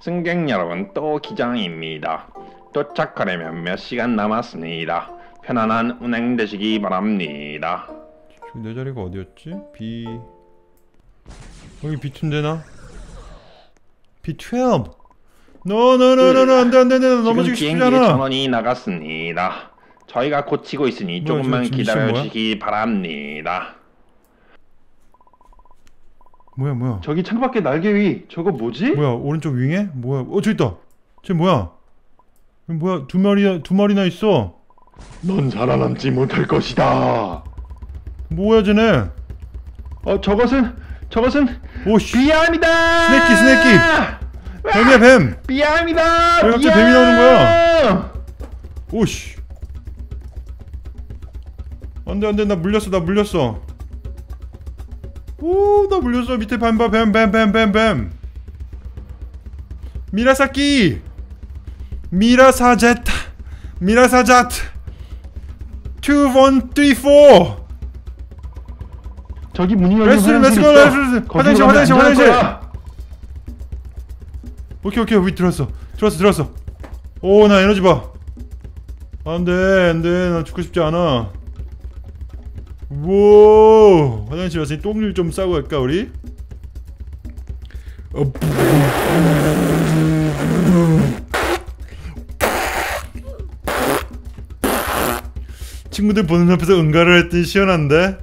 승객 여러분, 또 기장입니다. 도착하려면 몇 시간 남았습니다. 편안한 운행 되시기 바랍니다. 내 자리가 어디였지? 여기 B2인데나? B12! 노노노노노 안돼 넘어지기 지금 쉽지 비행기 않아. 전원이 나갔습니다. 저희가 고치고 있으니 뭐야, 조금만 지금 기다려주시기 바랍니다. 뭐야 저기 창밖에 날개 위 저거 뭐지? 뭐야 오른쪽 윙에? 뭐야 저기 있다. 쟤 뭐야? 두 마리나 있어. 넌 살아남지 못할 것이다. 뭐야 쟤네? 저것은 오씨 비암이다. 스네이키 뱀이야 뱀. 비암이다. 왜 갑자기 뱀이 나오는 거야? 오씨 안돼 나 물렸어. 오 나 물렸어. 밑에 뱀 미라사키 미라사자트 2134. 저기 문이 열린 렛츠고 화장실. 오케이 우리 들어왔어. 오 나 에너지 봐. 안돼 나 죽고 싶지 않아. 우와 화장실 왔으니 똥을 좀 싸고 갈까 우리? 친구들 보는 앞에서 응가를 했더니 시원한데?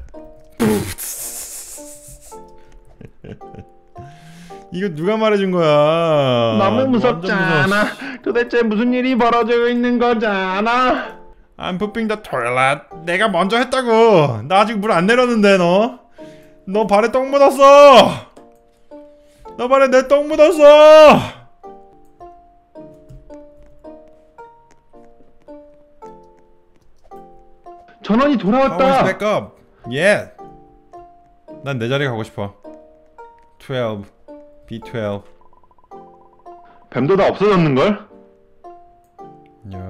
이거 누가 말해준 거야? 너무 무섭지 완전 무서워. 않아? 도대체 무슨 일이 벌어지고 있는 거잖아? I'm pooping the toilet. 내가 먼저 했다고. 나 아직 물 안 내렸는데 너 발에 똥 묻었어. 너 발에 내 똥 묻었어. 전원이 돌아왔다. Power's back up. Yeah. 난 내 자리 가고 싶어. 12. B12. 뱀도 다 없어졌는걸? 야.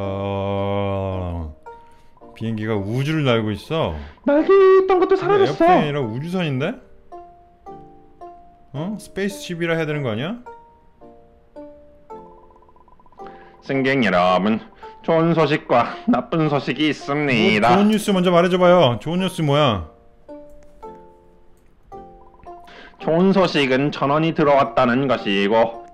비행기가 우주를 날고 있어. 날개 있던 것도 사라졌어. 에어플레인이 아니라 우주선인데? 스페이스십이라 해야 되는 거 아니야? 승객 여러분, 좋은 소식과 나쁜 소식이 있습니다. 좋은 뉴스 먼저 말해줘봐요. 좋은 뉴스 뭐야? 좋은 소식은 전원이 들어왔다는 것이고,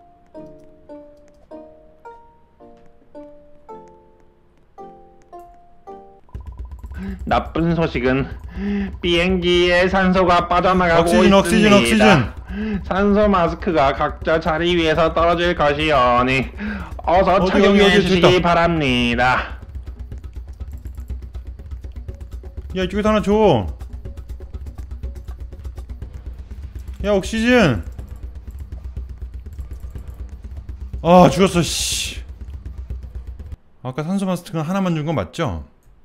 나쁜 소식은 비행기에 산소가 빠져나가고 있습니다. 산소 마스크가 각자 자리 위에서 떨어질 것이오니 어서 착용해 주시기 바랍니다. 야 이쪽에서 하나 줘. 야 옥시즌. 아 죽었어 씨. 아까 산소 마스크가 하나만 준 건 맞죠?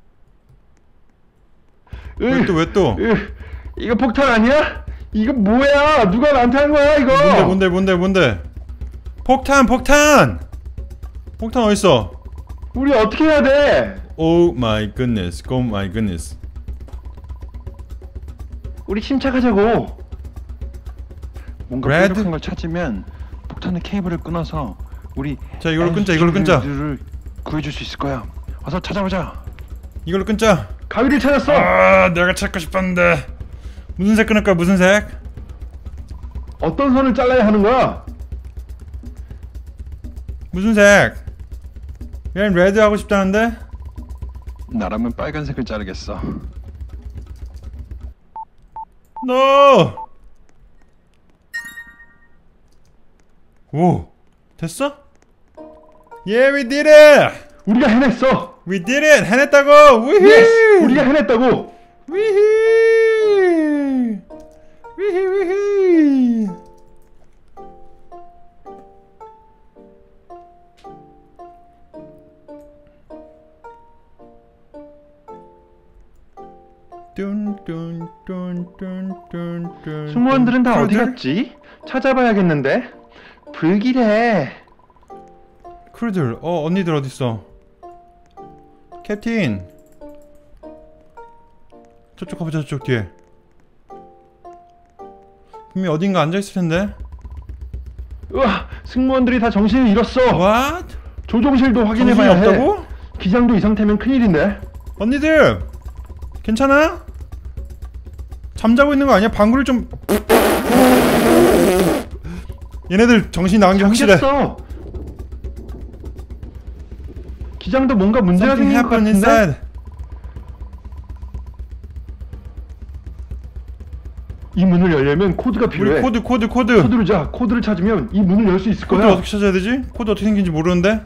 왜 또? 이거 폭탄 아니야? 이거 뭐야? 누가 나한테 한 거야 이거? 뭔데? 폭탄 어딨어? 우리 어떻게 해야 돼? Oh my goodness. 우리 침착하자고. 뭔가 Red? 뾰족한 걸 찾으면 폭탄의 케이블을 끊어서 우리 자 이걸로 끊자. 를 구해줄 수 있을 거야. 어서 찾아보자. 이걸로 끊자. 가위를 찾았어. 아 내가 찾고 싶었는데. 무슨 색 끊을까? 무슨 색? 어떤 선을 잘라야 하는 거야? 무슨 색? 얘는 레드 하고 싶다는데? 나라면 빨간색을 자르겠어. No! 오! 됐어? Yeah, we did it! 우리가 해냈어. We did it! 해냈다고! 우히! Yes! 우리가 해냈다고. 위히! 위히! 승무원들은 다 어디 갔지? 찾아봐야겠는데. 불길해. 크루들, 언니들 어딨어? 캡틴! 저쪽 가보자, 저쪽 뒤에. 분명히 어딘가 앉아있을 텐데? 으아, 승무원들이 다 정신을 잃었어. What? 조종실도 정신이 확인해봐야 해. 없다고? 기장도 이 상태면 큰일인데. 언니들 괜찮아? 잠자고 있는 거 아니야? 방구를 좀 얘네들 정신이 나간 게 확실해. 잠겼어. 기장도 뭔가 문제가 Something 생긴 것 happened 같은데. inside. 이 문을 열려면 코드가 필요해. 우리 코드 코드를 자. 코드를 찾으면 이 문을 열 수 있을 코드 거야. 어떻게 찾아야 되지? 코드 어떻게 생긴지 모르는데?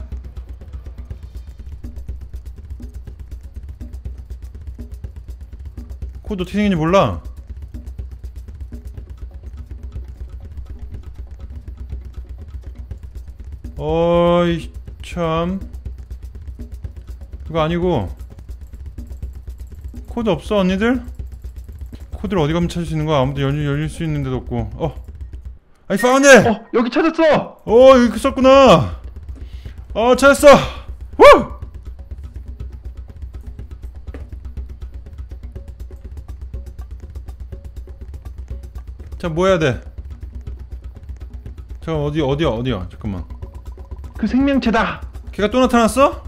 코드 어떻게 생긴지 몰라. 어이 참 그거 아니고 코드 없어 언니들? 코드를 어디 가면 찾을 수 있는 거야? 아무도 열릴 수 있는 데도 없고. I found it! 여기 찾았어. 여기 있었구나. 찾았어. 후! 자, 뭐 해야 돼? 잠깐 어디야? 잠깐만. 그 생명체다. 걔가 또 나타났어?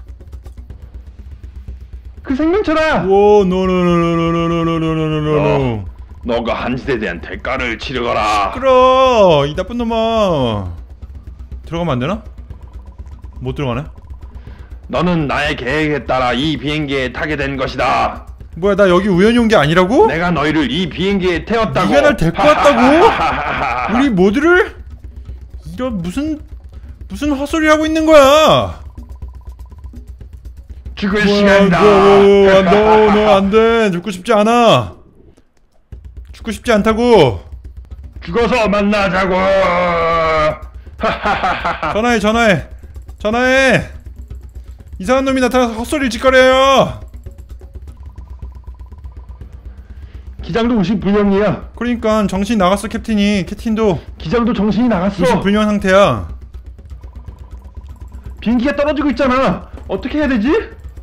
그 생명체다. 오, 노노노노노노노노노노노. 너가 한 짓에 대한 대가를 치르거라. 끌어, 이 나쁜 놈아. 들어가면 안 되나? 못 들어가네. 너는 나의 계획에 따라 이 비행기에 타게 된 것이다. 뭐야, 나 여기 우연히 온 게 아니라고? 내가 너희를 이 비행기에 태웠다고. 네가 날 데리고 왔다고? 우리 모두를? 이런 무슨 헛소리 하고 있는 거야? 죽을 시간이다. 너 안 돼. 죽고 싶지 않아. 죽고 싶지 않다고. 죽어서 만나자고. 전화해. 이상한 놈이 나타나서 헛소리를 짓거려요. 기장도 의식불명이야. 그러니까 정신이 나갔어. 캡틴도 기장도 정신이 나갔어. 의식불명 상태야. 비행기가 떨어지고 있잖아. 어떻게 해야 되지?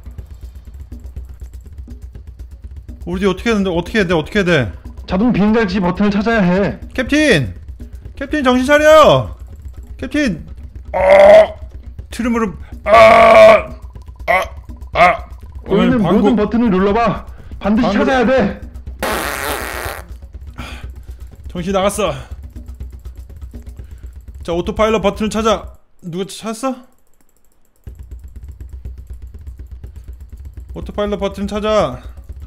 우리 어떻게 해야 돼? 자동 비행장치 버튼을 찾아야 해. 캡틴 정신 차려. 캡틴. 트름으로. 보이는 모든 버튼을 눌러봐. 반드시 찾아야 돼. 정신 나갔어. 자, 오토파일럿 버튼을 찾아. 누가 찾았어? 오토파일럿 버튼 찾아.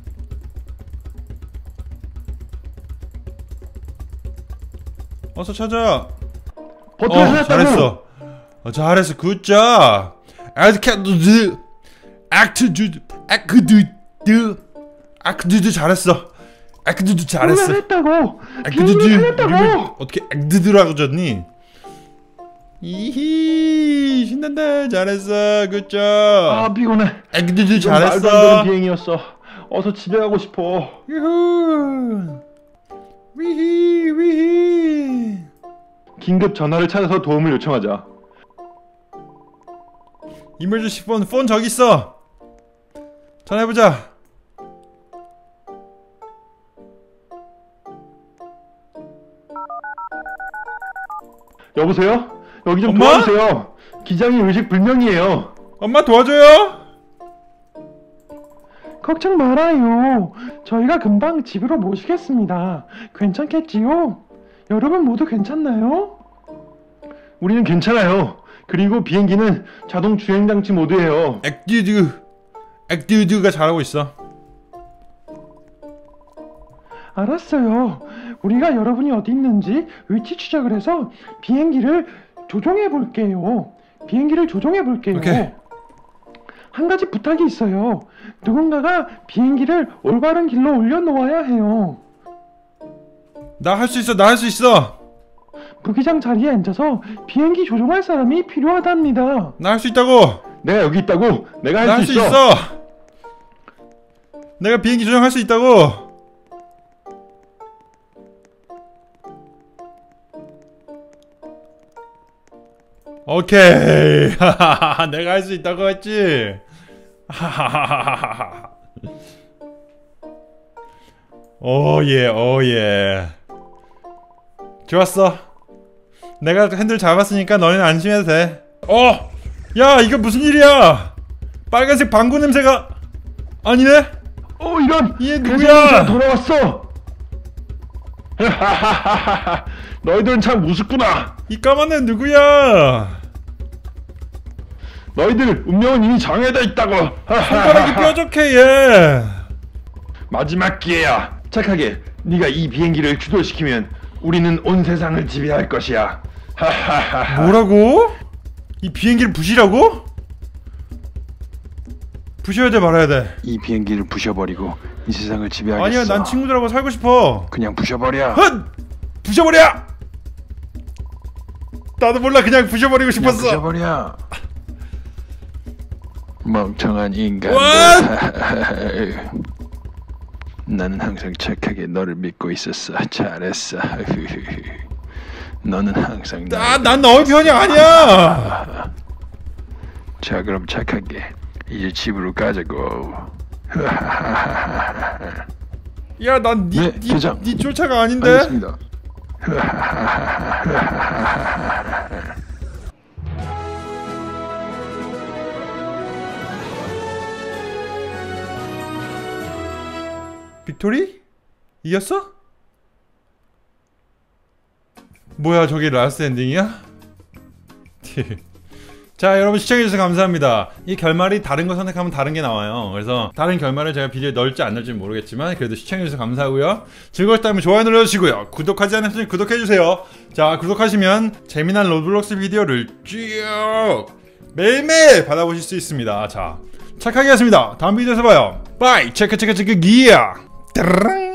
어서 찾아. 버튼을 찾았다고. 잘했어. 굿잡. 아크두드 잘했어. 했다고. 비행기를 살렸다고. 어떻게 액드드라고 졌니? 이히 신난다. 잘했어. 굿잡. 피곤해. 액드드 말도 안 잘했어. 되는 비행이었어. 어서 집에 가고 싶어. 유후. 위히. 긴급 전화를 찾아서 도움을 요청하자. 이멀전시 폰 저기 있어. 전화해보자. 여보세요? 여기 좀 엄마? 도와주세요. 기장이 의식불명이에요. 엄마 도와줘요. 걱정 말아요. 저희가 금방 집으로 모시겠습니다. 괜찮겠지요? 여러분 모두 괜찮나요? 우리는 괜찮아요. 그리고 비행기는 자동 주행장치 모드예요. 액드드가 잘하고 있어. 알았어요. 우리가 여러분이 어디 있는지 위치 추적을 해서 비행기를 조종해 볼게요. 오케이. 한 가지 부탁이 있어요. 누군가가 비행기를 올바른 길로 올려놓아야 해요. 나 할 수 있어. 부기장 자리에 앉아서 비행기 조종할 사람이 필요하답니다. 나 할 수 있다고. 내가 여기 있다고. 내가 나 할 할 수 수 있어. 있어. 내가 비행기 조종할 수 있다고. 오케이. 내가 할 수 있다고 했지. 오예. 좋았어. 내가 핸들 잡았으니까 너희는 안심해도 돼. 야 이거 무슨 일이야? 빨간색 방구 냄새가 아니네? 이런! 얘 누구야? 누구야? 돌아왔어! 너희들은 참 우습구나! 이 까만 애 누구야? 너희들 운명은 이미 정해져 있다고! 손가락이 뾰족해 얘. 마지막 기회야! 착하게 네가 이 비행기를 추돌시키면 우리는 온 세상을 지배할 것이야. 뭐라고? 이 비행기를 부시라고? 부셔야 돼 말아야 돼? 이 비행기를 부셔버리고 이 세상을 지배하겠어. 아니야 난 친구들하고 살고 싶어. 그냥 부셔버려. 헛! 부셔버려! 나도 몰라 그냥 부셔버리고 그냥 싶었어. 부셔버려. 멍청한 인간들. 나는 항상 착하게 너를 믿고 있었어. 잘했어. 너는 항상 난 너의 편이 아니야. 자 그럼 착하게 이제 집으로 가자고. 야 난 네, 대장. 네 쫓아가 아닌데. 알겠습니다. 빅토리? 이겼어? 뭐야 저게 라스트 엔딩이야? 자 여러분 시청해주셔서 감사합니다. 이 결말이 다른 거 선택하면 다른 게 나와요. 그래서 다른 결말을 제가 비디오에 넣을지 안 넣을지 모르겠지만 그래도 시청해주셔서 감사하고요. 즐거우셨다면 좋아요 눌러주시고요. 구독하지 않으셨으면 구독해주세요. 자 구독하시면 재미난 로블록스 비디오를 쭉 매일매일 받아보실 수 있습니다. 자 착하게 하겠습니다. 다음 비디오에서 봐요. 바이 체크 기야. 따르릉